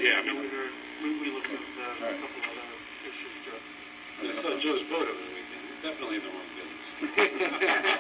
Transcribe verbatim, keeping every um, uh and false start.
Yeah, I You know, mean- we heard, we, we looked at uh, a Right. couple of other issues, Joe. I saw Joe's boat over the weekend. He's definitely in the wrong business.